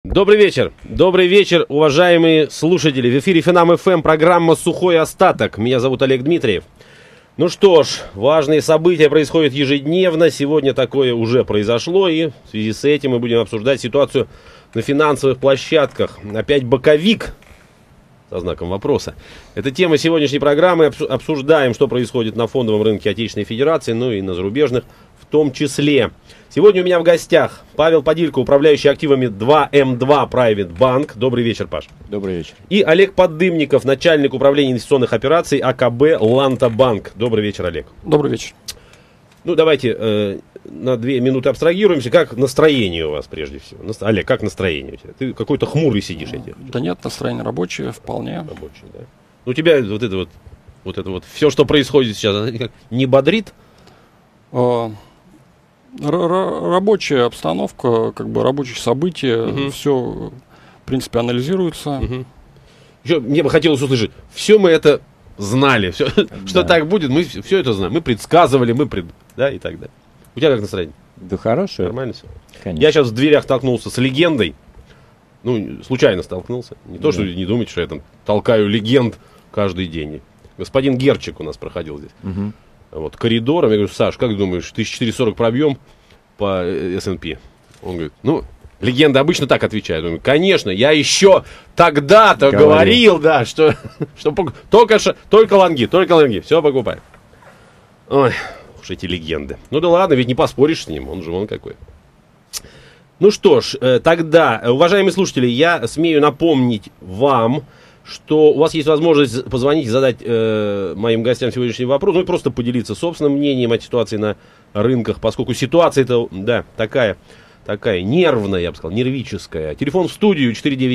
Добрый вечер, уважаемые слушатели. В эфире Финам ФМ, программа «Сухой остаток». Меня зовут Олег Дмитриев. Ну что ж, важные события происходят ежедневно. Сегодня такое уже произошло, и в связи с этим мы будем обсуждать ситуацию на финансовых площадках. Опять боковик со знаком вопроса. Это тема сегодняшней программы. Обсуждаем, что происходит на фондовом рынке Отечественной Федерации, ну и на зарубежных в том числе. Сегодня у меня в гостях Павел Подилько, управляющий активами 2М2 Private Bank. Добрый вечер, Паш. Добрый вечер. И Олег Поддымников, начальник управления инвестиционных операций АКБ Ланта Банк. Добрый вечер, Олег. Добрый вечер. Ну, давайте на 2 минуты абстрагируемся. Как настроение у вас прежде всего? Олег, как настроение у тебя? Ты какой-то хмурый сидишь, эти. Да нет, настроение рабочее, вполне. Рабочее, да. Ну, у тебя вот это вот, все, что происходит сейчас, не бодрит? Рабочая обстановка, как бы рабочие события, все, в принципе, анализируется. Еще мне бы хотелось услышать, все мы это знали, все, что так будет, мы все это знаем, мы предсказывали, да, и так далее. У тебя как настроение? Да хорошо. Нормально все? Конечно. Я сейчас в дверях столкнулся с легендой, ну, случайно столкнулся, не то, что не думайте, что я там толкаю легенд каждый день. Господин Герчик у нас проходил здесь. Вот, коридором, я говорю: Саш, как думаешь, 1440 пробьем по S&P? Он говорит: ну, легенда обычно так отвечает. Он говорит: конечно, я еще тогда-то говорил, да, что только лонги, все покупай. Ой, уж эти легенды. Ну да ладно, ведь не поспоришь с ним, он же вон какой. Ну что ж, тогда, уважаемые слушатели, я смею напомнить вам, что у вас есть возможность позвонить и задать моим гостям сегодняшний вопрос, ну и просто поделиться собственным мнением о ситуации на рынках, поскольку ситуация-то, да, такая нервная, я бы сказал, нервическая. Телефон в студию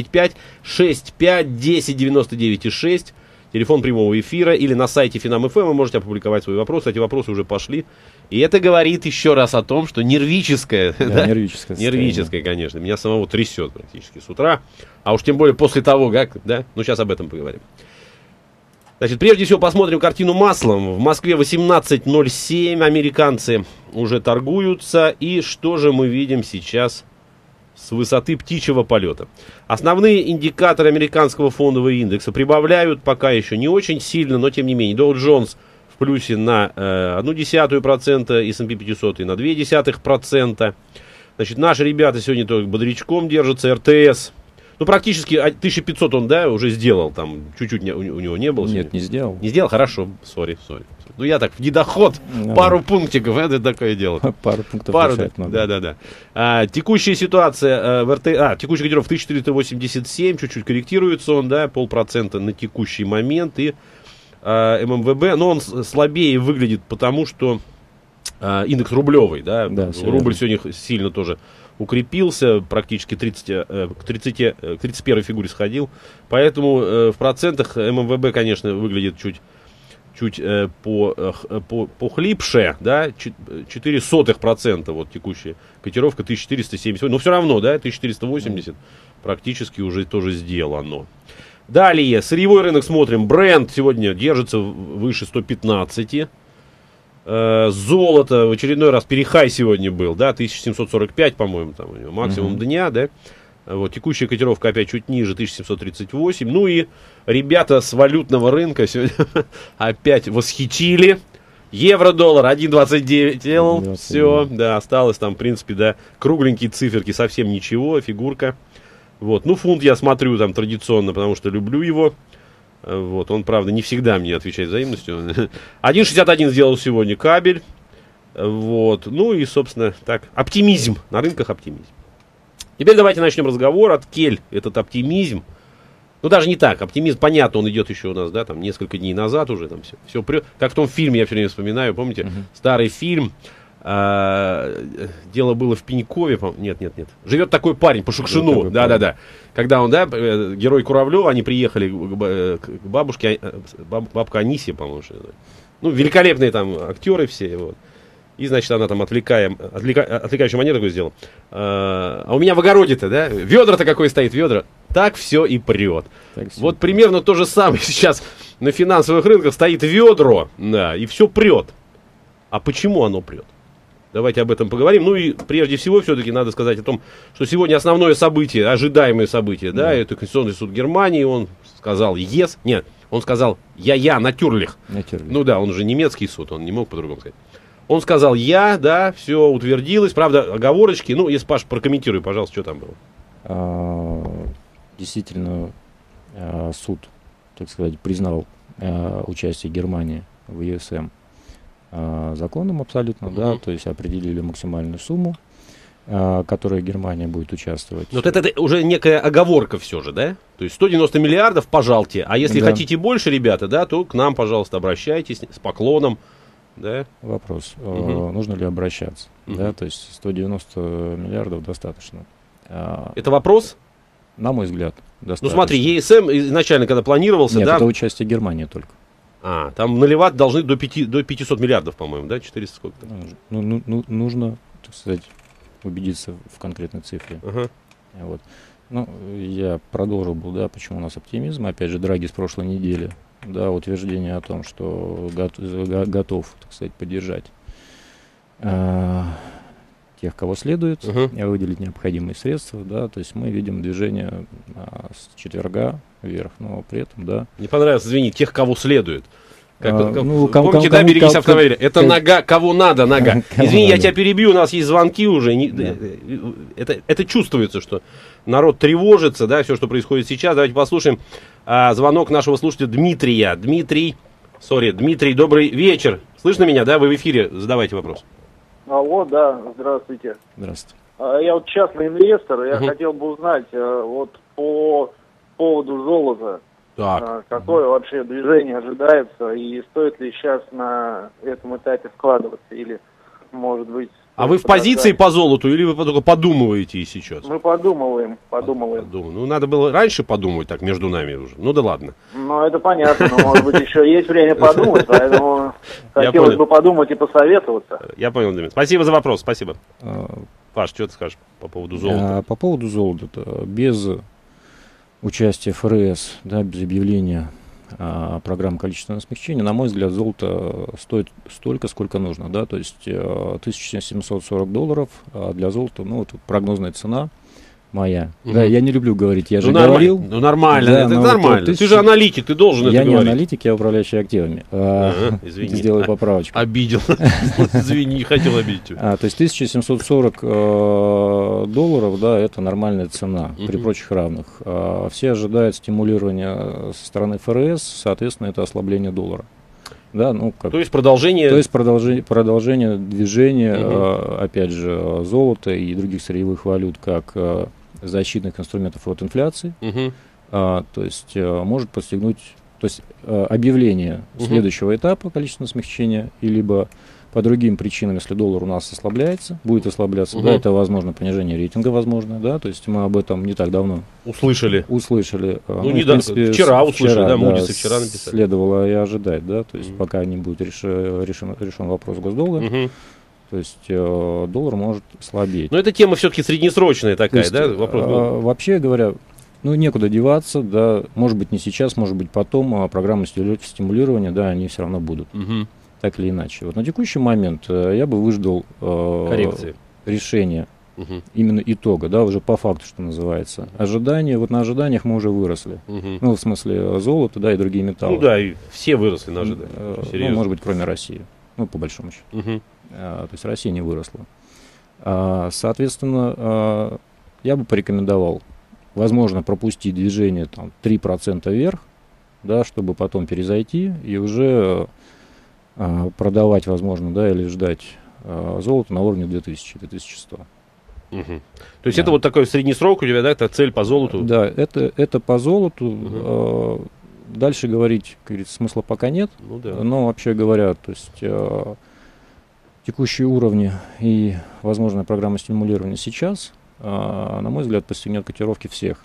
495-65-10-99-6, телефон прямого эфира, или на сайте Финам ФМ вы можете опубликовать свои вопросы. Эти вопросы уже пошли. И это говорит еще раз о том, что нервическое, да? Нервическое, конечно. Меня самого трясет практически с утра. А уж тем более после того, как, да? Ну, сейчас об этом поговорим. Значит, прежде всего посмотрим картину маслом. В Москве 18:07, американцы уже торгуются. И что же мы видим сейчас с высоты птичьего полета? Основные индикаторы американского фондового индекса прибавляют, пока еще не очень сильно, но тем не менее. Dow Jones в плюсе на 0,1%, S&P 500 и на 0,2%. Значит, наши ребята сегодня только бодрячком держатся. РТС, ну, практически 1500 он, да, уже сделал, там, чуть-чуть у него не было. Нет, не сделал. Не сделал? Хорошо, сори. Ну, я так, в недоход, пару пунктиков, это такое дело. Пару пунктов. Да. Текущая ситуация в текущий котировка 1487, чуть-чуть корректируется он, да, 0,5% на текущий момент, и ММВБ, но он слабее выглядит, потому что индекс рублевый, да, рубль сегодня сильно тоже укрепился, практически к 31 фигуре сходил, поэтому в процентах ММВБ, конечно, выглядит чуть похлипше, да, 0,04%, вот текущая котировка 1470, но все равно, да, 1480 практически уже тоже сделано. Далее, сырьевой рынок смотрим. Brent сегодня держится выше 115. Золото в очередной раз перехай сегодня был, да, 1745, по-моему, там у него максимум дня, да. Вот, текущая котировка опять чуть ниже, 1738. Ну и ребята с валютного рынка сегодня опять восхитили. Евро-доллар 1,29 делал. Все, да, осталось там, в принципе, да, кругленькие циферки, совсем ничего, фигурка. Вот, ну, фунт я смотрю там традиционно, потому что люблю его. Вот, он, правда, не всегда мне отвечает взаимностью. 1,61 сделал сегодня кабель. Вот, ну и, собственно, так, оптимизм, на рынках оптимизм. Теперь давайте начнем разговор. От Кель этот оптимизм. Ну, даже не так, оптимизм, понятно, он идет еще у нас, да, там, несколько дней назад уже, там, все как в том фильме, я все время вспоминаю, помните, старый фильм. Дело было в Пенькове, нет. Живет такой парень по Шукшину, да. Когда он, да, герой Куравлева, они приехали к бабушке, бабка Анисия, по-моему, ну, великолепные там актеры все, вот. И, значит, она там отвлекающую манеру такую сделала. А у меня в огороде-то, да, ведра-то какое стоит, ведра. Так все и прет. Вот примерно то же самое сейчас на финансовых рынках стоит ведро, да, и все прет. А почему оно прет? Давайте об этом поговорим. Ну и прежде всего все-таки надо сказать о том, что сегодня основное событие, ожидаемое событие, да, это Конституционный суд Германии, он сказал «ес», нет, он сказал «я, натюрлих». Ну да, он же немецкий суд, он не мог по-другому сказать. Он сказал «я», да, все утвердилось, правда, оговорочки, ну, если, Паш, прокомментируй, пожалуйста, что там было. Действительно, суд, так сказать, признал участие Германии в ЕСМ законом абсолютно, да, то есть определили максимальную сумму, которой Германия будет участвовать. Вот это уже некая оговорка все же, да? То есть 190 миллиардов, пожалуйте, а если хотите больше, ребята, да, то к нам, пожалуйста, обращайтесь с поклоном, да? Вопрос, нужно ли обращаться, да, то есть 190 миллиардов достаточно. Это вопрос? На мой взгляд, достаточно. Ну смотри, ЕСМ изначально, когда планировался, нет, да? это участие Германии только. Там наливать должны до 500 миллиардов, по-моему, да? 400 сколько-то? Нужно, так сказать, убедиться в конкретной цифре. Вот. Ну, я продолжил был, да, почему у нас оптимизм. Опять же, Драги с прошлой недели, да, утверждение о том, что готов, так сказать, поддержать тех, кого следует, выделить необходимые средства, да, то есть мы видим движение с четверга вверх, но при этом, да. Не понравилось, извини, тех, кого следует. Помните, да, берегись автомобиля. Это нога, кого надо, нога. Извини, я тебя перебью, у нас есть звонки уже. Это чувствуется, что народ тревожится, да, все, что происходит сейчас. Давайте послушаем звонок нашего слушателя Дмитрия. Дмитрий, добрый вечер. Слышно меня, да? Вы в эфире, задавайте вопрос. Алло, да, здравствуйте. Здравствуйте. Я вот частный инвестор, я хотел бы узнать вот по поводу золота. Так. Какое вообще движение ожидается и стоит ли сейчас на этом этапе вкладываться или, может быть... А вы в позиции по золоту или вы только подумываете и сейчас? Мы подумываем. Ну, надо было раньше подумать так между нами уже. Ну да ладно. Ну, это понятно, но, может быть, еще есть время подумать, поэтому хотелось бы подумать и посоветоваться. Я понял, Дмитрий. Спасибо за вопрос, спасибо. Паш, что ты скажешь по поводу золота? По поводу золота. Без участия ФРС, да, без объявления программ количественного смягчения, на мой взгляд, золото стоит столько, сколько нужно, да, то есть $1740 для золота, ну, вот прогнозная цена моя. Да, я не люблю говорить, я же говорил. Ну, нормально, да, это нормально. Ты же аналитик, ты должен это говорить. Я не аналитик, я управляющий активами. Извини. Сделаю поправочку. Обидел. Извини, не хотел обидеть тебя. То есть $1740, да, это нормальная цена при прочих равных. Все ожидают стимулирования со стороны ФРС, соответственно, это ослабление доллара. Да, ну, то есть продолжение движения, опять же, золота и других сырьевых валют, как защитных инструментов от инфляции, то есть может подстегнуть, то есть объявление следующего этапа количественного смягчения, и либо по другим причинам, если доллар у нас будет ослабляться, да, это возможно понижение рейтинга, возможно, да, то есть мы об этом не так давно услышали. Ну, в принципе, вчера услышали, да, Moody's вчера написали. Следовало и ожидать, да, то есть пока не будет решен вопрос госдолга, то есть доллар может слабеть. Но эта тема все-таки среднесрочная такая, есть, да, вопрос был? Вообще говоря, ну, некуда деваться, да, может быть не сейчас, может быть потом, программы стимулирования, да, они все равно будут. Так или иначе. Вот на текущий момент я бы выждал решение именно итога, да, уже по факту, что называется. Ожидания, вот на ожиданиях мы уже выросли. Ну, в смысле золото, да, и другие металлы. Ну да, и все выросли на ожиданиях. Ну, может быть, кроме России. Ну, по большому счету. То есть Россия не выросла. Соответственно, я бы порекомендовал, возможно, пропустить движение там 3% вверх, да, чтобы потом перезайти и уже продавать, возможно, да, или ждать золото на уровне 2000-2100. То есть это вот такой средний срок у тебя, да, это цель по золоту? Да, это по золоту. Дальше говорить, как говорится, смысла пока нет. Ну, да. Но вообще говоря, то есть текущие уровни и возможная программа стимулирования сейчас, на мой взгляд, подстегнет котировки всех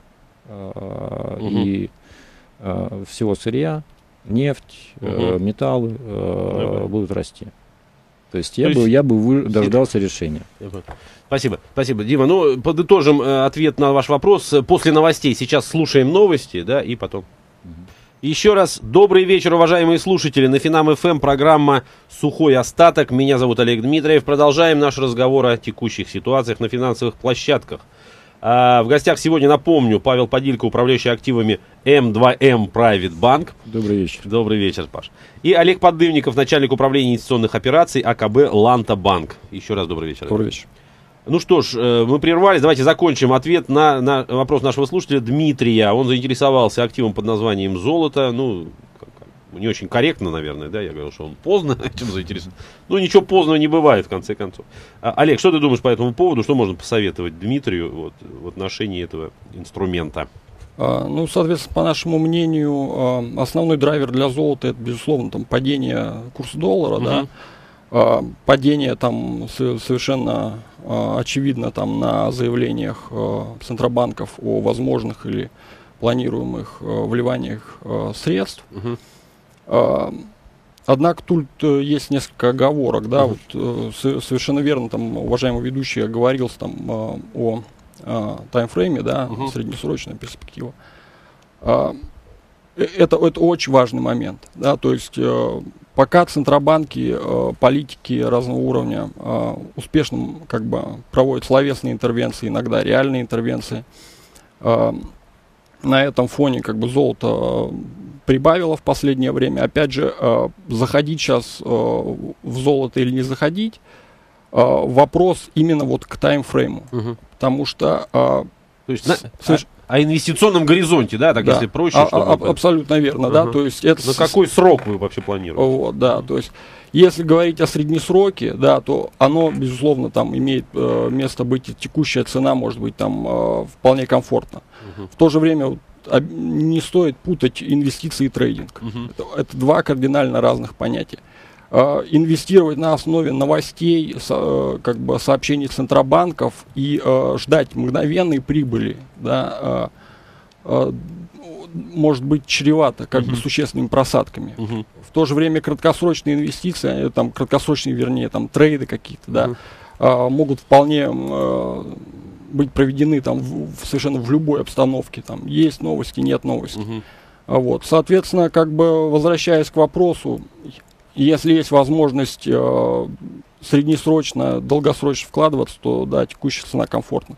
и всего сырья. Нефть, металлы будут расти. То есть я бы дождался решения. Спасибо. Дима, ну, подытожим ответ на ваш вопрос. После новостей сейчас слушаем новости, да, и потом. Еще раз добрый вечер, уважаемые слушатели. На Финам ФМ программа «Сухой остаток». Меня зовут Олег Дмитриев. Продолжаем наш разговор о текущих ситуациях на финансовых площадках. В гостях сегодня, напомню, Павел Подилько, управляющий активами М2М Private Bank. Добрый вечер. Добрый вечер, Паш. И Олег Поддывников, начальник управления инвестиционных операций АКБ Ланта Банк. Еще раз добрый вечер. Добрый вечер. Ну что ж, мы прервались, давайте закончим ответ на вопрос нашего слушателя Дмитрия. Он заинтересовался активом под названием «Золото». Ну, не очень корректно, наверное, да, я говорил, что он поздно этим заинтересован. Ну, ничего поздного не бывает, в конце концов. Олег, что ты думаешь по этому поводу, что можно посоветовать Дмитрию вот, в отношении этого инструмента? Ну, соответственно, по нашему мнению, основной драйвер для золота — это, безусловно, там, падение курса доллара, да. Падение там совершенно очевидно там на заявлениях центробанков о возможных или планируемых вливаниях средств. Однако тут есть несколько оговорок, да, вот, совершенно верно там уважаемый ведущий оговорился там о таймфрейме, да, среднесрочная перспектива. Это очень важный момент, да, то есть пока центробанки, политики разного уровня успешно как бы проводят словесные интервенции, иногда реальные интервенции, на этом фоне как бы золото прибавило в последнее время. Опять же, заходить сейчас в золото или не заходить, вопрос именно вот к таймфрейму, потому что... То есть, о инвестиционном горизонте, да, так, да, если проще. Абсолютно верно, да, то есть это... На какой срок вы вообще планируете? Вот, да, то есть если говорить о среднесроке, да, то оно, безусловно, там имеет место быть, и текущая цена может быть там вполне комфортна. В то же время не стоит путать инвестиции и трейдинг. Это два кардинально разных понятия. Инвестировать на основе новостей, как бы сообщений центробанков и ждать мгновенной прибыли, да, может быть чревато как бы существенными просадками. В то же время краткосрочные инвестиции, там, краткосрочные, вернее, там, трейды какие-то, да, могут вполне быть проведены там, совершенно в любой обстановке. Там, есть новости, нет новостей. Вот. Соответственно, как бы возвращаясь к вопросу, если есть возможность среднесрочно, долгосрочно вкладываться, то да, текущая цена комфортна.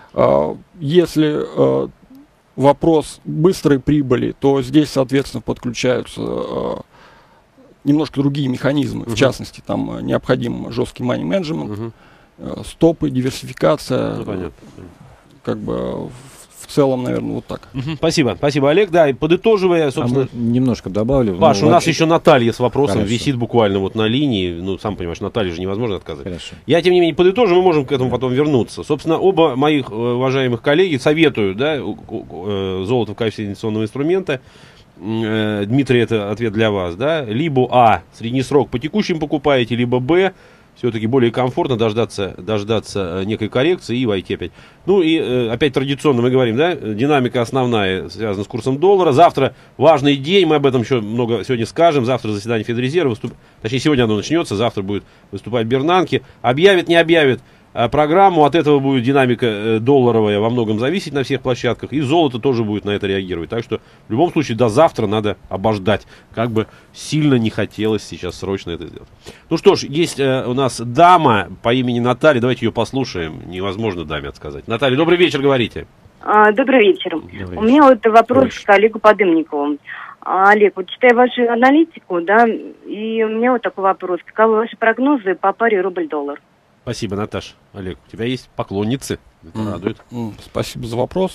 Если вопрос быстрой прибыли, то здесь, соответственно, подключаются немножко другие механизмы. В частности, там необходим жесткий money management, стопы, диверсификация. Ну, понятно. Как бы в целом, наверное, вот так. Спасибо, спасибо, Олег. Да, и подытоживая, собственно... немножко добавлю. Паш, у нас еще Наталья с вопросом висит буквально вот на линии. Ну, сам понимаешь, Наталье же невозможно отказать. Хорошо. Я, тем не менее, подытожу, мы можем к этому потом вернуться. Собственно, оба моих уважаемых коллеги советуют, да, золото в качестве инвестиционного инструмента. Дмитрий, это ответ для вас, да. Либо средний срок по текущим покупаете, либо все-таки более комфортно дождаться некой коррекции и войти опять. Ну и опять традиционно мы говорим, да, динамика основная связана с курсом доллара. Завтра важный день, мы об этом еще много сегодня скажем. Завтра заседание Федрезерва, точнее сегодня оно начнется, завтра будет выступать Бернанке. Объявит, не объявит программу, от этого будет динамика долларовая во многом зависеть на всех площадках, и золото тоже будет на это реагировать. Так что в любом случае до завтра надо обождать, как бы сильно не хотелось сейчас срочно это сделать. Ну что ж, есть у нас дама по имени Наталья, давайте ее послушаем, невозможно даме отсказать. Наталья, добрый вечер, говорите. Добрый вечер. У меня вот вопрос к Олегу Подымникову. Олег, вот читаю вашу аналитику, да, и у меня вот такой вопрос. Каковы ваши прогнозы по паре рубль-доллар? Спасибо, Наташ. Олег, у тебя есть поклонницы, это радует. Спасибо за вопрос.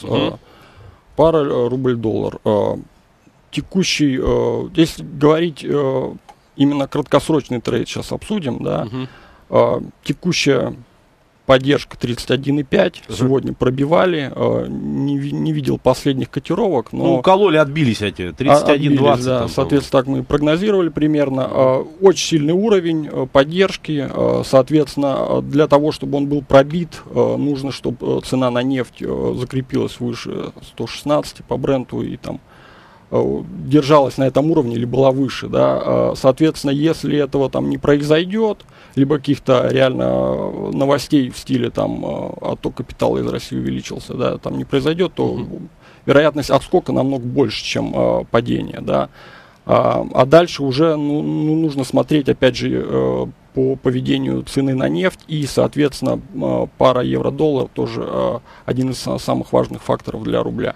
Пара рубль-доллар. Текущий, если говорить именно краткосрочный трейд, сейчас обсудим, да, текущая поддержка 31,5, сегодня пробивали, не видел последних котировок, но... Ну, укололи, отбились эти, 31,20. Да, там, соответственно, так мы и прогнозировали примерно. Очень сильный уровень поддержки, соответственно, для того, чтобы он был пробит, нужно, чтобы цена на нефть закрепилась выше 116 по Бренту и там держалась на этом уровне или была выше, да, соответственно, если этого там не произойдет, либо каких-то реально новостей в стиле там отток капитала из России увеличился, да, там не произойдет, то вероятность отскока намного больше, чем падение, да, а дальше уже нужно смотреть, опять же, по поведению цены на нефть и, соответственно, пара евро-доллар тоже один из самых важных факторов для рубля.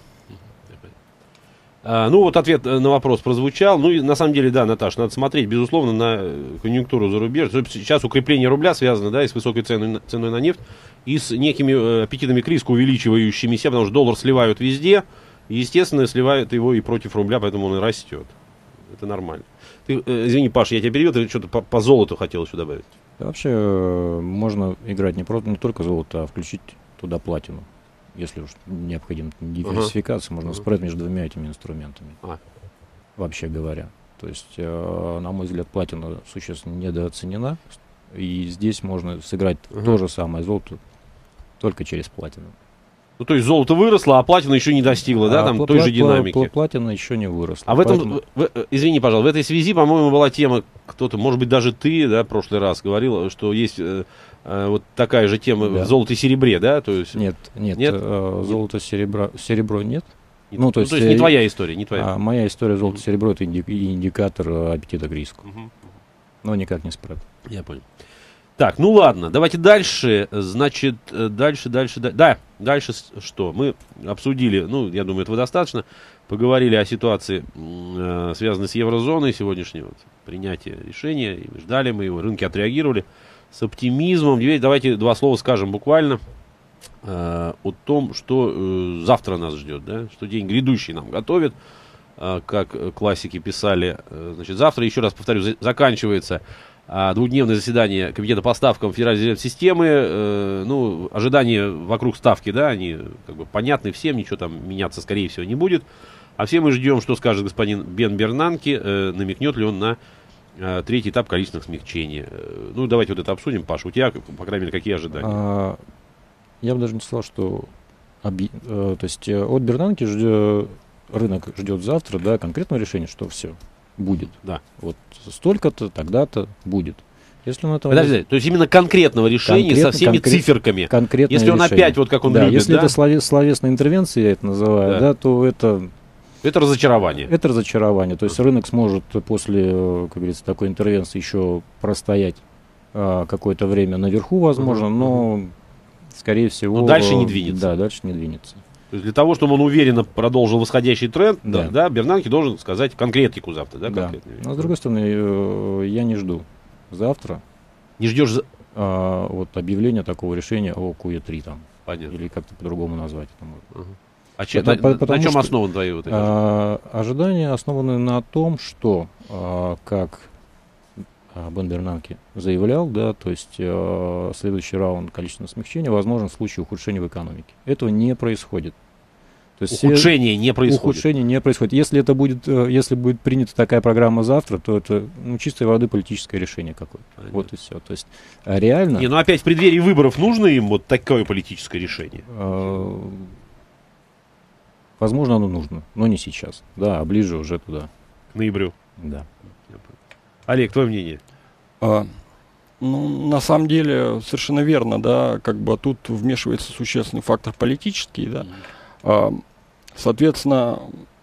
Ну, вот ответ на вопрос прозвучал. Ну, и на самом деле, да, Наташа, надо смотреть, безусловно, на конъюнктуру зарубежья. Сейчас укрепление рубля связано, да, и с высокой ценой на нефть, и с некими аппетитами к риску увеличивающимися, потому что доллар сливают везде, и, естественно, сливают его и против рубля, поэтому он и растет. Это нормально. Ты, извини, Паш, я тебя перебил, ты что-то по золоту хотел еще добавить. Да, вообще, можно играть не только золото, а включить туда платину. Если уж необходима диверсификация, можно спред между двумя этими инструментами. Вообще говоря. То есть, на мой взгляд, платина существенно недооценена. И здесь можно сыграть то же самое золото, только через платину. Ну, то есть золото выросло, а платина еще не достигла, да, там той же динамики. Платина еще не выросла. А в этом, извини, пожалуйста, в этой связи, по-моему, была тема, кто-то, может быть, даже ты, да, в прошлый раз говорил, что есть вот такая же тема в золоте и серебре, да? То есть... Нет? Золото, серебро нет. Ну, то есть не твоя история, не твоя. Моя история золото-серебро — это индикатор аппетита к риску. Но никак не спред. Я понял. Так, ну ладно, давайте дальше. Значит, дальше. Да, дальше что? Мы обсудили, ну, я думаю, этого достаточно. Поговорили о ситуации, связанной с еврозоной, сегодняшнего принятия решения. И ждали мы его, рынки отреагировали с оптимизмом. Теперь давайте два слова скажем буквально о том, что завтра нас ждет, да? Что день грядущий нам готовит. Как классики писали, значит, завтра, еще раз повторю, заканчивается двухдневное заседание Комитета по ставкам Федеральной резервной системы. Ну, ожидания вокруг ставки, да, они как бы понятны всем, ничего там меняться, скорее всего, не будет. А все мы ждем, что скажет господин Бен Бернанке, намекнет ли он на третий этап количественных смягчений. Ну, давайте вот это обсудим. Паша, у тебя, по крайней мере, какие ожидания? Я бы даже не сказал, что то есть от Бернанке рынок ждет завтра, да, конкретного решения, что все будет. Да. Вот столько-то, тогда-то будет. Если он этого Подожди, то есть именно конкретного решения со всеми циферками. Конкретное если он решение. Опять, вот как он любит, если это словесная интервенция, я это называю, да, то это разочарование. Это разочарование. То есть рынок сможет после, как говорится, такой интервенции еще простоять какое-то время наверху, возможно, но, скорее всего... Но дальше не двинется. Да, дальше не двинется. То есть для того, чтобы он уверенно продолжил восходящий тренд, да, Бернанке должен сказать конкретику завтра. Да, но, с другой стороны, я не жду завтра. Не ждешь вот объявления такого решения о QE3 там. Понятно. Или как-то по-другому назвать это можно. На чем основаны твои вот эти ожидания? Основаны на том, что, как Бен Бернанке заявлял, да, то есть следующий раунд количественного смягчения возможен в случае ухудшения в экономике. Этого не происходит. То есть ухудшение не происходит. Ухудшение не происходит. Если будет принята такая программа завтра, то это чистой воды политическое решение какое-то. Понятно. Вот и все. То есть реально. Но опять в преддверии выборов нужно им вот такое политическое решение? Возможно, оно нужно, но не сейчас. Да, а ближе уже туда. К ноябрю. Да. Олег, твое мнение? На самом деле, совершенно верно, да, как бы тут вмешивается существенный фактор политический, да. Соответственно,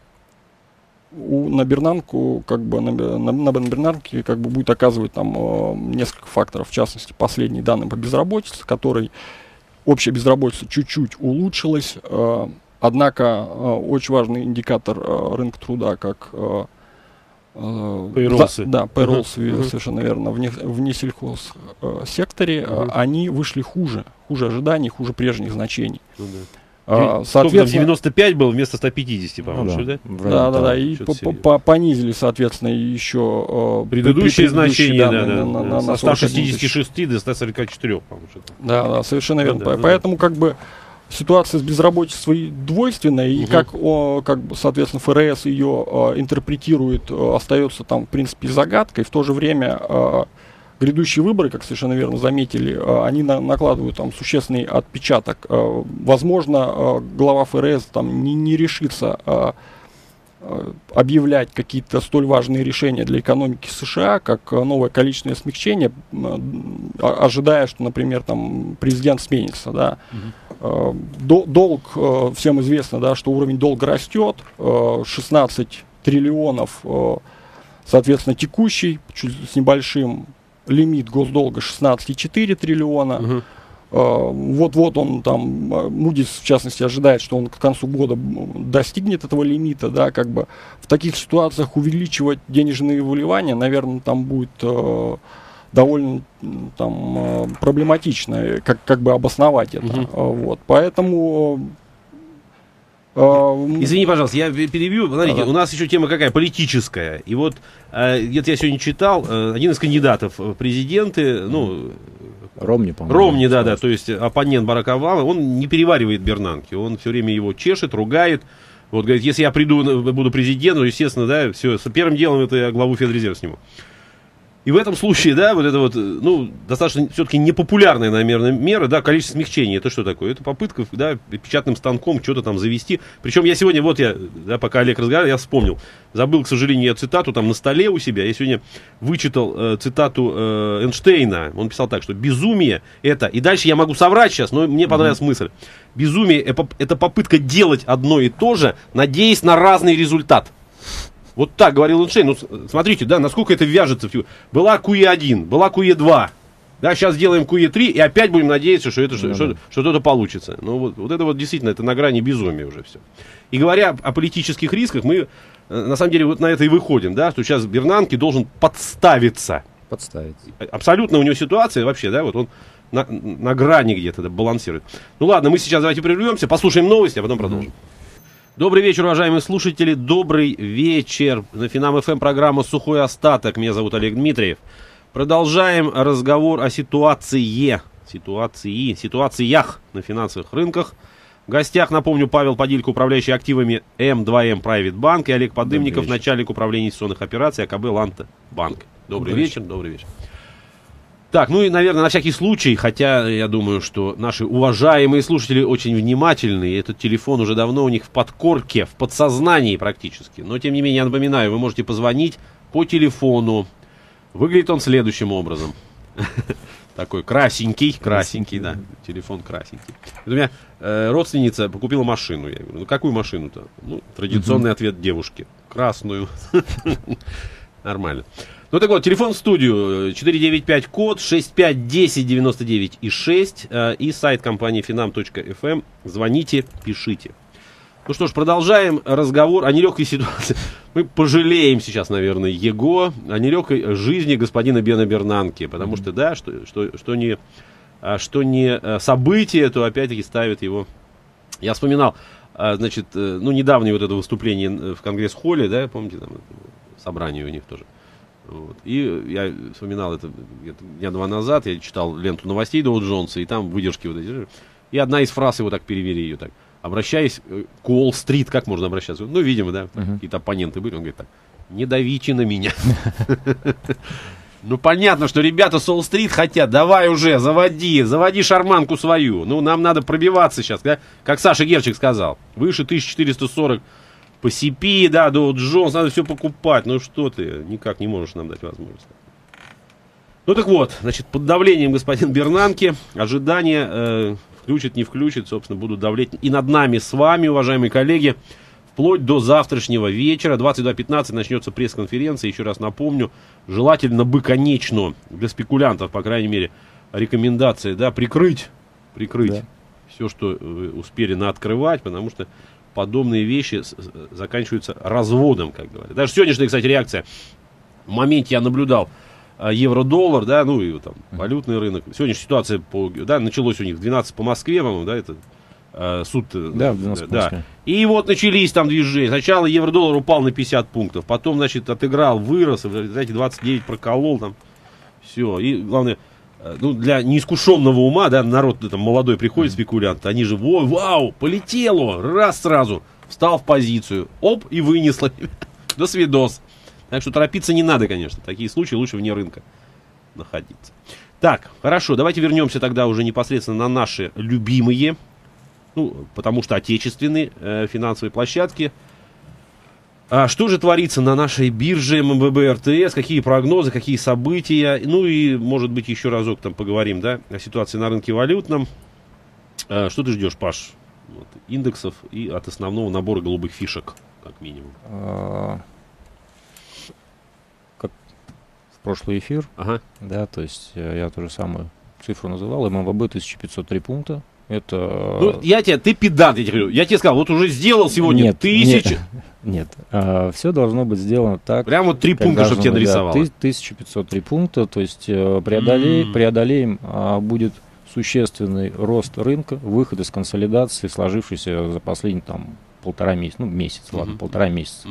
на Бернанку, как бы, на Бернанке как бы будет оказывать там несколько факторов, в частности, последние данные по безработице, который общая безработица чуть-чуть улучшилась, однако очень важный индикатор рынка труда, как payrolls. Да, payrolls, совершенно верно, в несельхозсекторе, они вышли хуже ожиданий, хуже прежних значений. Соответственно, 95 был вместо 150, по-моему, да, и понизили, соответственно, еще предыдущие значения со 166 до 144, по-моему. Да, совершенно верно. Поэтому как бы ситуация с безработицей двойственная, и как бы, соответственно, ФРС ее интерпретирует, остается там, в принципе, загадкой. В то же время грядущие выборы, как совершенно верно заметили, они накладывают там существенный отпечаток. Возможно, глава ФРС там не решится объявлять какие-то столь важные решения для экономики США, как новое количественное смягчение, ожидая, что, например, там президент сменится, да. Долг, всем известно, да, что уровень долга растет, 16 триллионов, соответственно, текущий, чуть с небольшим, лимит госдолга 16,4 триллиона. Вот-вот он там, Moody's, в частности, ожидает, что он к концу года достигнет этого лимита, да, как бы в таких ситуациях увеличивать денежные вливания, наверное, там будет довольно там проблематично, как бы обосновать это. Вот, поэтому... Извини, пожалуйста, я перебью. Смотрите, у нас еще тема какая? Политическая. И вот где-то я сегодня читал, один из кандидатов в президенты, ну... Ромни, по-моему. Ромни, да, то есть оппонент Барака Обамы, он не переваривает Бернанке, он все время его чешет, ругает. Вот говорит, если я буду президентом, естественно, да, все, первым делом это я главу Федрезерва сниму. И в этом случае, да, вот это вот, ну, достаточно все-таки непопулярная, наверное, мера, да, количество смягчений. Это что такое? Это попытка, да, печатным станком что-то там завести. Причем я сегодня, вот я, да, пока Олег разговаривал, я вспомнил. Забыл, к сожалению, я цитату там на столе у себя. Я сегодня вычитал цитату Эйнштейна. Он писал так, что безумие это, и дальше я могу соврать сейчас, но мне понравилась мысль. Безумие это попытка делать одно и то же, надеясь на разный результат. Вот так говорил Эйнштейн. Ну, смотрите, да, насколько это вяжется. Была QE1, была QE2. Да, сейчас сделаем QE3 и опять будем надеяться, что это что-то получится. Ну, вот это вот действительно, это на грани безумия уже все. И говоря о политических рисках, мы на самом деле вот на это и выходим, да, что сейчас Бернанке должен подставиться. Подставить. Абсолютно у него ситуация вообще, да, вот он на грани где-то да, балансирует. Ну ладно, мы сейчас давайте прервемся, послушаем новости, а потом продолжим. Добрый вечер, уважаемые слушатели, добрый вечер. На Финам ФМ программа «Сухой остаток». Меня зовут Олег Дмитриев. Продолжаем разговор о ситуациях на финансовых рынках. В гостях, напомню, Павел Подилько, управляющий активами М2М Private Bank, и Олег Подымников, начальник управления инвестиционных операций АКБ Ланта Банк. Добрый вечер. Так, ну и, наверное, на всякий случай, хотя я думаю, что наши уважаемые слушатели очень внимательны, и этот телефон уже давно у них в подкорке, в подсознании практически. Но, тем не менее, я напоминаю, вы можете позвонить по телефону. Выглядит он следующим образом. Такой красенький, да, телефон красенький. У меня родственница купила машину. Я говорю, ну какую машину-то? Ну, традиционный ответ девушки. Красную. Нормально. Ну так вот, телефон в студию 495 код 651099 и 6 и сайт компании finam.fm. Звоните, пишите. Ну что ж, продолжаем разговор о нелегкой ситуации. Мы пожалеем сейчас, наверное, его о нелегкой жизни господина Бена Бернанке, потому что, да, что не событие, то опять-таки ставит его. Я вспоминал, значит, ну недавнее вот это выступление в Конгресс-холле, да, помните, там собрание у них тоже. Вот. И я вспоминал это дня 2 назад, я читал ленту новостей Доу Джонса, и там выдержки вот эти. И одна из фраз его так перевели ее так. Обращаясь к Уолл-стрит, как можно обращаться? Ну, видимо, да, какие-то оппоненты были. Он говорит так, не давите на меня. Ну, понятно, что ребята с Уолл-стрит хотят, давай уже, заводи шарманку свою. Ну, нам надо пробиваться сейчас, да? Как Саша Герчик сказал. Выше 1440 по CP, да, Доу Джонс, надо все покупать. Ну, что ты, никак не можешь нам дать возможность. Ну, так вот, значит, под давлением господин Бернанке ожидания... Включит, не включит, собственно, будут давлеть и над нами с вами, уважаемые коллеги, вплоть до завтрашнего вечера. 22:15 начнется пресс-конференция. Еще раз напомню, желательно бы, конечно, для спекулянтов, по крайней мере, рекомендация, да, прикрыть да. Все, что успели наоткрывать, потому что подобные вещи заканчиваются разводом, как говорят. Даже сегодняшняя, кстати, реакция. В моменте я наблюдал евро-доллар, да, ну и там валютный рынок. Сегодняшняя ситуация, да, началось у них в 12 по Москве, по-моему, да, это суд. Да, в 12 по Москве. И вот начались там движения. Сначала евро-доллар упал на 50 пунктов, потом, значит, отыграл, вырос, знаете, 29 проколол там. Все. И главное, ну, для неискушенного ума, да, народ там молодой приходит, спекулянт, они же, вау, полетело, раз сразу, встал в позицию, оп, и вынесло. До свидос. Так что торопиться не надо, конечно. Такие случаи лучше вне рынка находиться. Так, хорошо, давайте вернемся тогда уже непосредственно на наши любимые, ну, потому что отечественные финансовые площадки. А что же творится на нашей бирже ММВБ РТС, какие прогнозы, какие события, ну и, может быть, еще разок там поговорим, да, о ситуации на рынке валютном. Что ты ждешь, Паш, вот, индексов и от основного набора голубых фишек, как минимум? Как в прошлый эфир, Ага. да, то есть я ту же самую цифру называл, ММВБ 1503 пункта. Это... Ну, ты педант, я тебе говорю. Я тебе сказал, вот уже сделал сегодня 1000. Нет, все должно быть сделано так. Прям вот 3 пункта, чтобы тебе нарисовало. 1503 пункта, то есть преодолеем, будет существенный рост рынка, выход из консолидации, сложившийся за последние там полтора месяца, полтора месяца.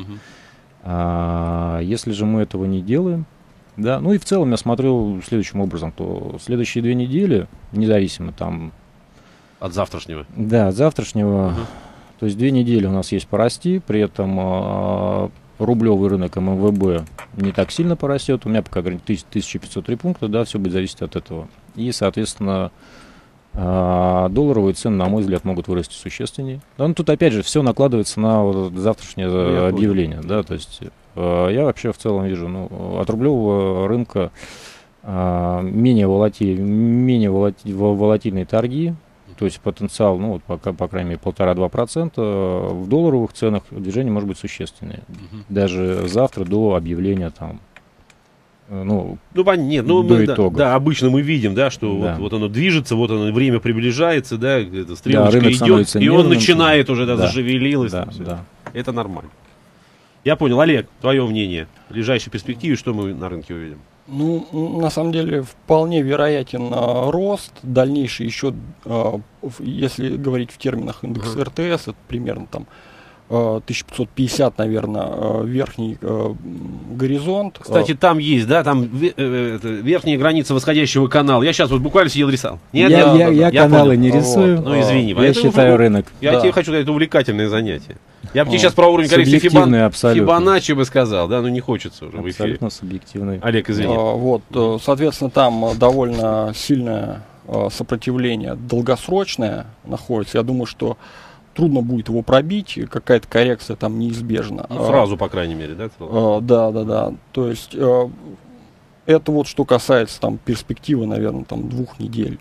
Если же мы этого не делаем, да, ну и в целом я смотрел следующим образом, то следующие 2 недели, независимо там от завтрашнего. Да, от завтрашнего. То есть 2 недели у нас есть порасти, при этом рублевый рынок ММВБ не так сильно порастет. У меня пока говорит 1503 пункта, да, все будет зависеть от этого. И, соответственно, долларовые цены, на мой взгляд, могут вырасти существеннее. Да, ну тут опять же все накладывается на вот завтрашнее объявление. Да, то есть я вообще в целом вижу, ну, от рублевого рынка менее волатильные торги. То есть потенциал, ну, вот пока, по крайней мере, 1,5-2%, в долларовых ценах движение может быть существенное. Даже завтра до объявления там, до итога. Да, обычно мы видим, да, что да. Вот оно движется, вот оно, время приближается, да, стрелочка да, идет, и он начинает уже, да, зашевелилось. Да, да. Это нормально. Я понял. Олег, твое мнение. В ближайшей перспективе что мы на рынке увидим? Ну, на самом деле, вполне вероятен рост дальнейший еще, если говорить в терминах индекса РТС, это примерно там 1550, наверное, верхний горизонт. Кстати, там есть, да, там верхняя граница восходящего канала. Я сейчас вот буквально сидел рисовал. Нет, я каналы не рисую. Ну, извини. Я считаю рынок. Я тебе хочу дать, это увлекательное занятие. Я бы тебе сейчас про уровень коррекции Фибоначчи бы сказал, да, но не хочется уже в эфире. Абсолютно субъективный. Олег, извини. Соответственно, там довольно сильное сопротивление долгосрочное находится. Я думаю, что трудно будет его пробить, какая-то коррекция там неизбежна. Ну, сразу, по крайней мере, да? Да. То есть это вот что касается там перспективы, наверное, там 2 недель.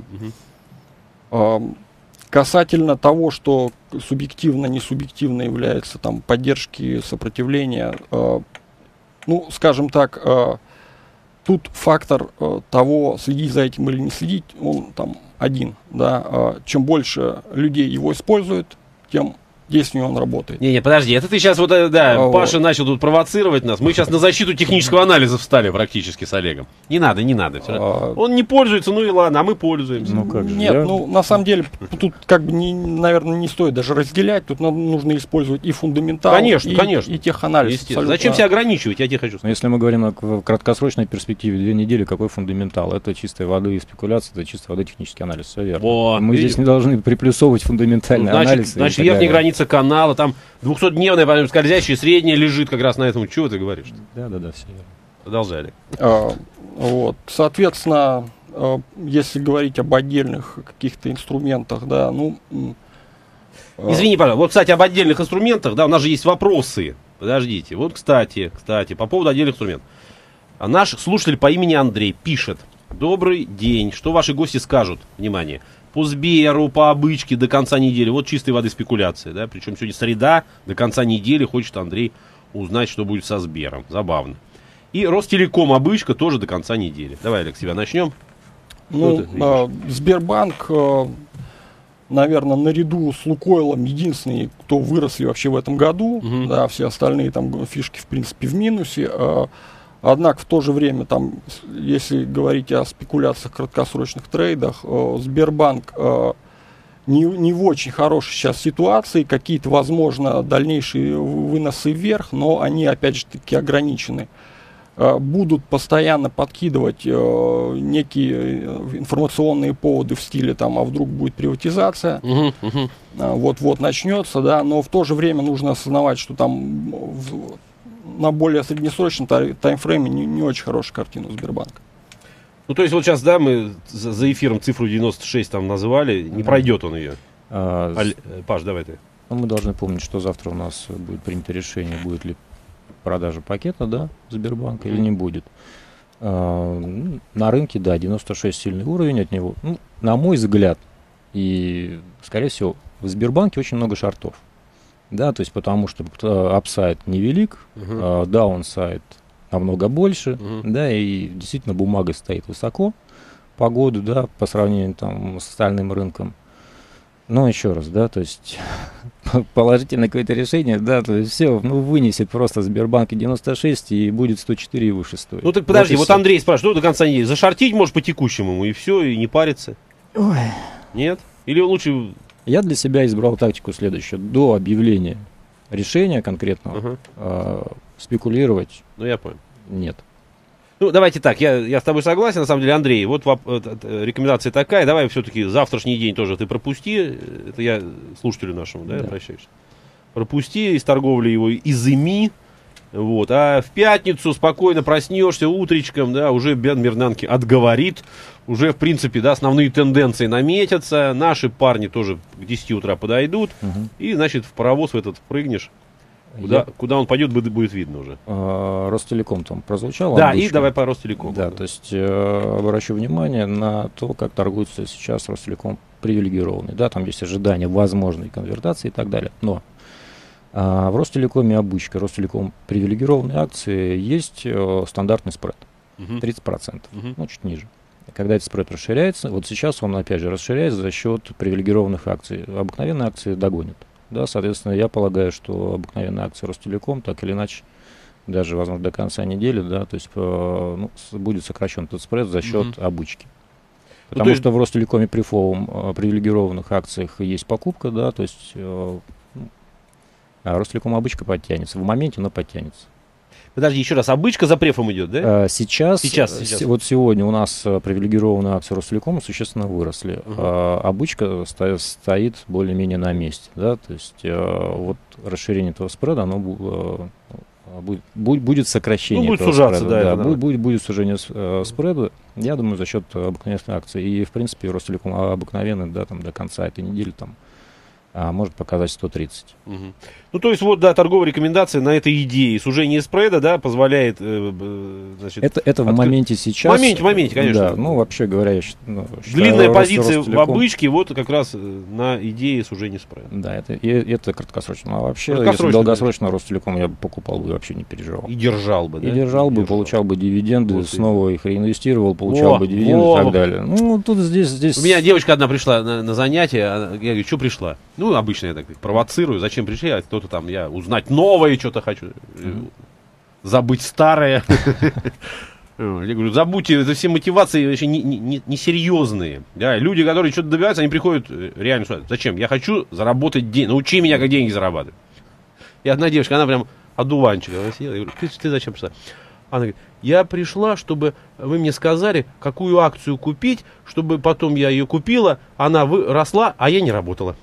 Касательно того, что субъективно, не субъективно является там поддержки, сопротивления, ну, скажем так, тут фактор того, следить за этим или не следить, он там один, да. Чем больше людей его используют, тем действеннее он работает. Не, подожди, это ты сейчас Паша начал тут провоцировать нас. Мы сейчас на защиту технического анализа встали практически с Олегом. Не надо. Он не пользуется, ну и ладно, а мы пользуемся. Ну как же? Нет, на самом деле, тут как бы, наверное, не стоит даже разделять. Тут нужно использовать и фундаментал, конечно. и теханализ. Зачем себя ограничивать, я тебе хочу сказать. Но если мы говорим о краткосрочной перспективе, 2 недели, какой фундаментал? Это чистой воды и спекуляция, это чистой воды технический анализ. Все верно. Мы здесь не должны приплюсовывать фундаментальный анализ. Значит, верхняя граница канала, там 200-дневная скользящая средняя лежит как раз на этом. Чего ты говоришь? Да, все верно. Продолжали. Соответственно, если говорить об отдельных каких-то инструментах, да, Извини, пожалуйста. Вот, кстати, об отдельных инструментах, да, у нас же есть вопросы. Подождите. Вот, кстати, по поводу отдельных инструментов. Наш слушатель по имени Андрей пишет: добрый день. Что ваши гости скажут? Внимание. По Сберу, по обычке до конца недели. Вот чистой воды спекуляция, да. Причем сегодня среда, до конца недели хочет Андрей узнать, что будет со Сбером. Забавно. И Ростелеком обычка тоже до конца недели. Давай, Олег, с тебя начнем. Сбербанк, наверное, наряду с Лукойлом единственный, кто выросли вообще в этом году. Да, все остальные там фишки, в принципе, в минусе. Однако в то же время, там, если говорить о спекуляциях, краткосрочных трейдах, Сбербанк не в очень хорошей сейчас ситуации. Какие-то, возможно, дальнейшие выносы вверх, но они, опять же таки, ограничены. Будут постоянно подкидывать некие информационные поводы в стиле там, а вдруг будет приватизация, вот-вот начнется, да, но в то же время нужно осознавать, что там на более среднесрочном таймфрейме не очень хорошая картина у Сбербанка. Ну, то есть вот сейчас, да, мы за эфиром цифру 96 там назвали, не пройдет он ее. Паш, давай ты. Но мы должны помнить, что завтра у нас будет принято решение, будет ли продажа пакета, да, Сбербанка или не будет. На рынке, да, 96 сильный уровень от него. Ну, на мой взгляд, и, скорее всего, в Сбербанке очень много шортов. Да, то есть потому что апсайд невелик, даунсайд намного больше, да, и действительно бумага стоит высоко по году, да, по сравнению там с остальным рынком. Но еще раз, да, то есть положительное какое-то решение, да, то есть все, ну, вынесет просто Сбербанк 96 и будет 104 и выше стоить. Ну так подожди, вот Андрей спрашивает, ну до конца недели, зашортить можешь по текущему ему и все, и не париться? Ой. Нет? Или лучше... Я для себя избрал тактику следующую. До объявления решения конкретного спекулировать. Ну я понял. Нет. Ну, давайте так, я с тобой согласен, на самом деле, Андрей, вот рекомендация такая, давай все-таки завтрашний день тоже ты пропусти, это я слушателю нашему, да, обращаюсь, пропусти из торговли его, изыми, вот, а в пятницу спокойно проснешься утречком, да, уже Бен Бернанке отговорит, уже, в принципе, да, основные тенденции наметятся, наши парни тоже к 10 утра подойдут, и, значит, в паровоз в этот прыгнешь. Куда он пойдет, будет видно уже. Ростелеком там прозвучал. Да, и давай по Ростелекому. Да, то есть обращу внимание на то, как торгуется сейчас Ростелеком привилегированный. Да, там есть ожидания возможной конвертации и так далее. Но в Ростелекоме обычка, Ростелеком привилегированные акции, есть стандартный спред. 30%, ну, чуть ниже. Когда этот спред расширяется, вот сейчас он опять же расширяется за счет привилегированных акций. Обыкновенные акции догонят. Да, соответственно, я полагаю, что обыкновенные акции Ростелеком, так или иначе, даже, возможно, до конца недели, да, то есть будет сокращен этот спред за счет обычки. Потому что в Ростелекоме при привилегированных акциях есть покупка, да, то есть а Ростелеком обычка подтянется. В моменте, но подтянется. Подожди, еще раз, обычка за префом идет, да? Сейчас. Вот сегодня у нас привилегированные акции Ростелекома существенно выросли. Обычка стоит более-менее на месте. Да? То есть вот расширение этого спреда, оно будет сокращение. Ну, будет сужаться, спреда, да. Будет сужение спреда, я думаю, за счет обыкновенных акций. И, в принципе, Ростелеком обыкновенный, да, там, до конца этой недели там может показать 130. Ну, то есть, вот, да, торговая рекомендация на этой идее. Сужение спреда, да, позволяет, значит... Это в моменте сейчас. В моменте, конечно. Да, ну, вообще говоря, я считаю, длинная позиция в обычке, вот как раз на идее сужения спреда. Да, это краткосрочно. А вообще, если долгосрочно Ростелеком я бы покупал бы, вообще не переживал. И держал бы, да? И держал бы, получал бы дивиденды, вот снова их реинвестировал, получал бы дивиденды и так далее. Ну, тут здесь... У меня девочка одна пришла на занятие, я говорю, что пришла? Ну, обычно я так провоцирую, зачем пришли, а кто-то там, я узнать новое что-то хочу, забыть старое. Я говорю, забудьте, это все мотивации вообще несерьезные. Да, люди, которые что-то добиваются, они приходят реально сюда. Зачем? Я хочу заработать деньги, научи меня, как деньги зарабатывать. И одна девушка, она прям одуванчик, она сидела, я говорю, ты зачем пришла? Она говорит, я пришла, чтобы вы мне сказали, какую акцию купить, чтобы потом я ее купила, она росла, а я не работала.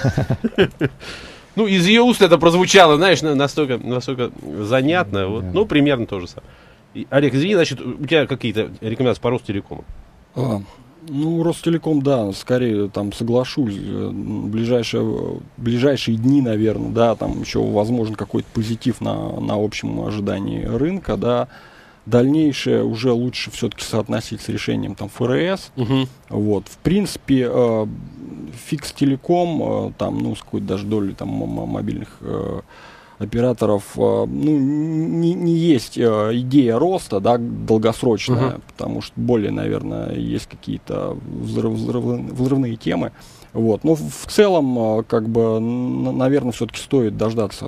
Ну, из ее уст это прозвучало, знаешь, настолько занятно. Вот. Ну, примерно то же самое. Олег, извини, значит, у тебя какие-то рекомендации по Ростелекому? Ну, Ростелеком, да, скорее там соглашусь. Ближайшие дни, наверное, да, там еще возможен какой-то позитив на общем ожидании рынка, да. Дальнейшее уже лучше все-таки соотносить с решением там ФРС. Вот. В принципе, Фикс Телеком, там, ну, с какой-то даже долей там мобильных операторов, ну, не есть идея роста, да, долгосрочная, потому что более, наверное, есть какие-то взрывные темы. Вот. Но в целом, как бы, наверное, все-таки стоит дождаться